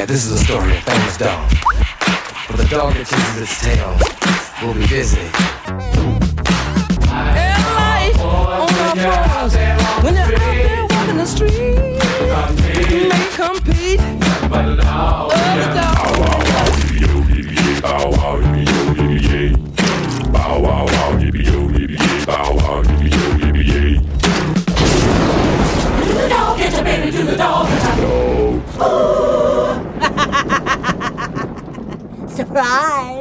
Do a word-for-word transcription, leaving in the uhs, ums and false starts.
This is a story of famous dog. For the dog that chases its tail will be busy. And life on our floors, when you're out there walking the street, you may compete, but the dog, the dog. Bow wow, yippee yo, yippee yay. Bow wow wow, yippee yo, yippee yay. Bow wow, yippee yo, yippee yay. Do the dog get your baby? Do the dog get your dog? Surprise!